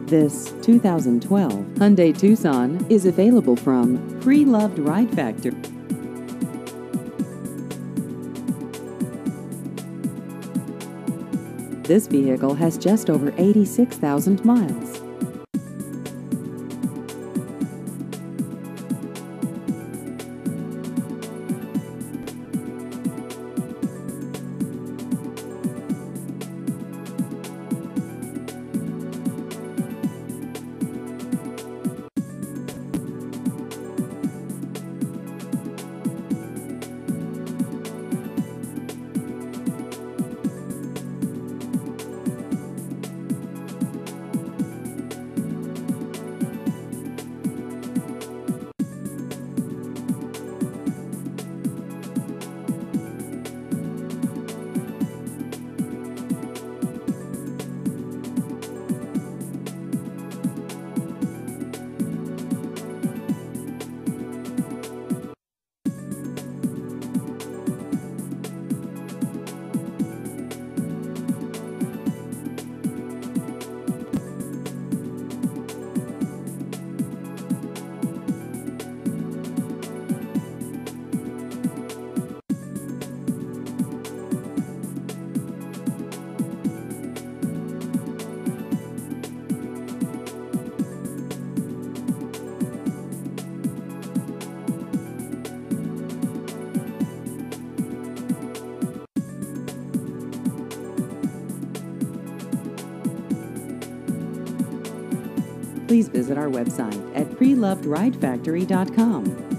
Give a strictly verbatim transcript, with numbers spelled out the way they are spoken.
This two thousand twelve Hyundai Tucson is available from Pre-Loved Ride Factory. This vehicle has just over eighty-six thousand miles. Please visit our website at pre loved ride factory dot com.